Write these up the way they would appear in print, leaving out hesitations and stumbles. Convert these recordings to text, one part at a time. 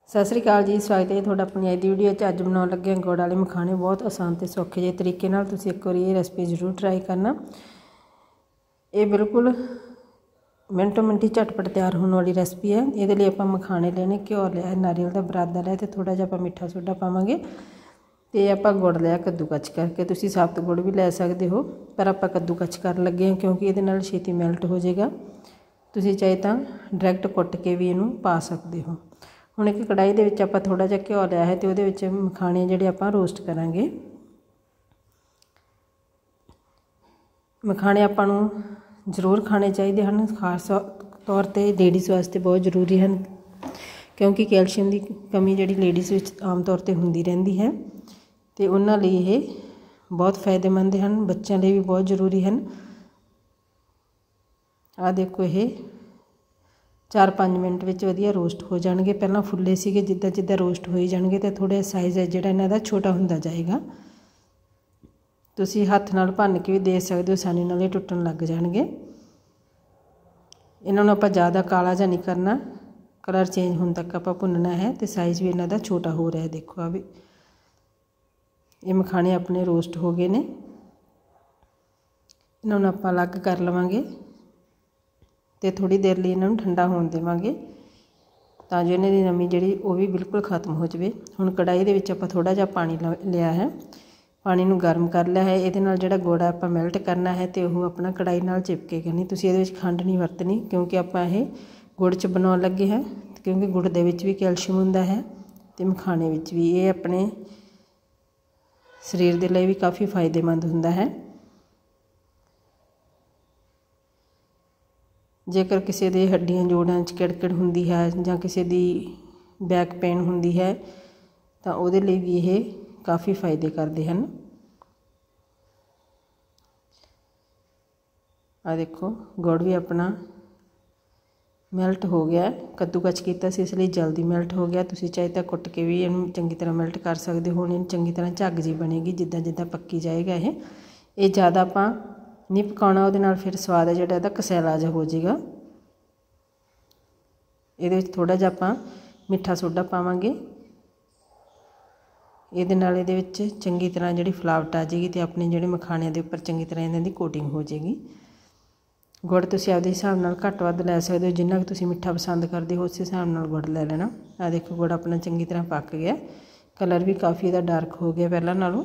सत श्री अकाल जी, स्वागत है तुहाडा अपनी अज दी वीडियो। अज बनाउण लगे गुड़ वाले मखाने। बहुत आसान ते सौखे जे तरीके नाल तुसीं एक बार ये रेसिपी जरूर ट्राई करना। ये बिल्कुल मिनटों मिनटी झटपट तैयार होने वाली रेसिपी है। ये लिए आपां मखाने लेने, घ्यो लिया, नारियल का बरादा लिया, तो थोड़ा जिहा आपां मिठा सोडा पावांगे। तो आपां गुड़ लिया कद्दूकच करके, तुसीं साबत गुड़ भी लै सकदे हो, पर आपां कद्दूकच कर लगे हैं क्योंकि ये नाल छेती मैल्ट हो जाएगा। तुसीं चाहे तां डायरैक्ट कुट के भी इहनूं पा सकदे हो। हुण एक कढ़ाई दे विच आपां थोड़ा जिहा घ्यो लिया है, तो उहदे विच मखाने जिहड़े आपां रोस्ट करांगे। मखाने आपां नूं जरूर खाने चाहिए हैं, खास तौर पर लेडीज़ वास्ते बहुत जरूरी हैं क्योंकि कैल्शियम की कमी जिहड़ी लेडीज़ विच आम तौर पर हुंदी रहिंदी है, तो उन्हां लई ये बहुत फायदेमंद हैं। बच्चों लिए भी बहुत जरूरी हैं। आ देखो, ये 4-5 मिनट में वधिया रोस्ट हो जाएंगे। पहला फुले सीगे, जिद्दां जिद्दां रोस्ट हो जाएंगे तो थोड़ा साइज़ है जिहड़ा इन्हां दा छोटा हुंदा जाएगा। तुसीं हत्थ नाल भन्न के भी दे सकदे हो, आसानी नाल ये टुटण लग जाएंगे। इन्हां नूं आपां ज़्यादा काला जिहा नहीं करना, कलर चेंज होने तक आपां भुनना है। तो साइज़ भी इन्हां दा छोटा हो रहा है। देखो आ भी ये मखाने अपने रोस्ट हो गए ने। इन्हां नूं आपां अलग कर लवांगे तो थोड़ी देर लिए इन्हों ठंडा होने देवांगे तां जो इन्हां दी नमी जिहड़ी वो भी बिल्कुल खत्म हो जाए। हुण कढ़ाई दे विच आपां थोड़ा जिहा पानी लिया है, पानी नूं गर्म कर लिया है। इहदे नाल जिहड़ा गुड़ आपां मैल्ट करना है तो वह अपना कढ़ाई नाल चिपकेगा नहीं। तुसीं इहदे विच खंड नहीं वरतनी क्योंकि आपां ये गुड़ च बनाउण लगे हैं, क्योंकि गुड़ दे विच भी कैल्शियम हुंदा है तो मखाने विच भी। ये अपने शरीर दे लई भी काफ़ी फायदेमंद हुंदा है। जेकर किसी दे हड्डियां जोड़ां च किड़किड़ हुंदी है जां किसी दी बैक पेन हुंदी है तो उहदे लई भी ये काफ़ी फायदे करदे हन। आ देखो गुड़ भी अपना मैल्ट हो गया, कद्दूकच कीता सी इसलिए जल्दी मैल्ट हो गया। तुसीं चाहे तां कुट के भी इहनूं चंगी तरह मैल्ट कर सकदे हो। इहनूं चंगी तरह झग जी बनेगी जिद्दां जिद्दां पक्की जाएगा। ये ज़्यादा आपां नहीं पकाउणा, उहदे नाल फिर स्वाद है जिहड़ा इहदा कसैला जिहा हो जाएगा। इहदे विच थोड़ा जिहा आपां मिठा सोडा पावांगे। इहदे नाल इहदे विच चंगी तरह जिहड़ी फलावट आ जाएगी तो अपने जिहड़े मखाणिਆਂ दे उपर चंगी तरह इन्हां दी कोटिंग हो जाएगी। गुड़ तुसीं आपदे हिसाब नाल घੱਟ ਵੱਧ लै सकदे हो, जिन्ना कि तुसीं मिठा पसंद करदे हो उस हिसाब नाल गुड़ लै लेना। आ देखो गुड़ अपना चंगी तरह पक गया, कलर भी काफ़ी इहदा डार्क हो गया पहलां नालों।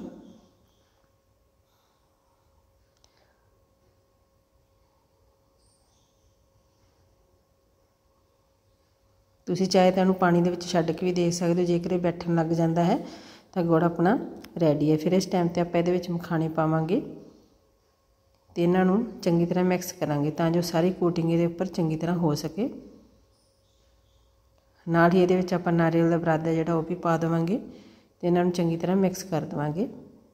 तुसीं चाहे तो इहनूं पानी दे विच छड्ड के भी दे सकदे हो। जेकर बैठण लग जाता है तो गुड़ अपना रेडी है। फिर इस टाइम ते आपां इहदे विच मखाने पावांगे तो इन्हां नूं चंगी तरह मिक्स करांगे तां जो सारी कोटिंग इहदे उपर चंगी तरह हो सके। नाल ही इहदे विच आपां नारियल दा बरादा जिहड़ा वो भी पा देवांगे तो इन्हां नूं चंगी तरह मिक्स कर देवांगे।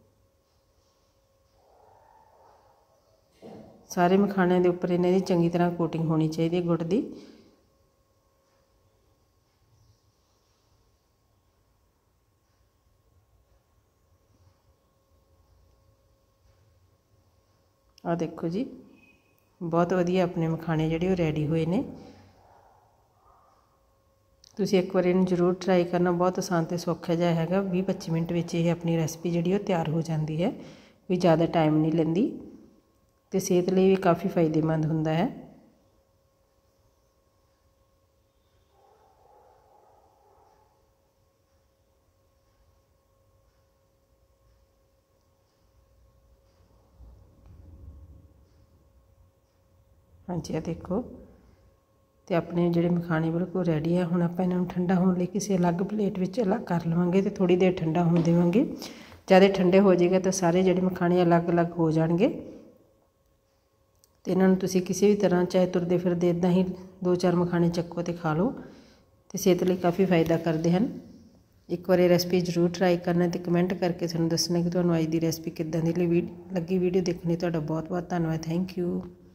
सारे मखाणिਆਂ ਦੇ ਉੱਪਰ इन्हां दी चंगी तरह कोटिंग होनी चाहिए गुड़ दी। आ देखो जी, बहुत वधिया अपने मखाने जिहड़े रेडी होए ने। तुसीं एक बार इहनूं जरूर ट्राई करना। बहुत आसान ते सौखा जिहा हैगा। 20-25 मिनट विच ये अपनी रेसिपी जिहड़ी वो तैयार हो जाती है, कोई ज़्यादा टाइम नहीं लैंदी ते सेहत लई भी काफ़ी फायदेमंद हुंदा है। हाँ जी, आ देखो तो अपने जिहड़े मखाने बिल्कुल रेडी है। हुण आपां इन्हां नूं ठंडा होने लई किसी अलग प्लेट विच अलग कर लवांगे तो थोड़ी देर ठंडा होने देवांगे। ज़्यादा ठंडे हो जाएगा तो सारे जिहड़े मखाने अलग अलग हो जाएंगे। तो इन्हां नूं तुसीं किसी भी तरह चाहे तुरदे फिरदे इदां ही 2-4 मखाने चक्को तो खा लो, तो सेहत लई काफ़ी फायदा करते हैं। एक बार ये रेसिपी जरूर ट्राई करना तो कमेंट करके सानूं दसना कि तुहानूं अज दी रेसिपी किद्दां दी लगी। वीडियो देखने तुहाडा बहुत बहुत धन्नवाद। Thank you.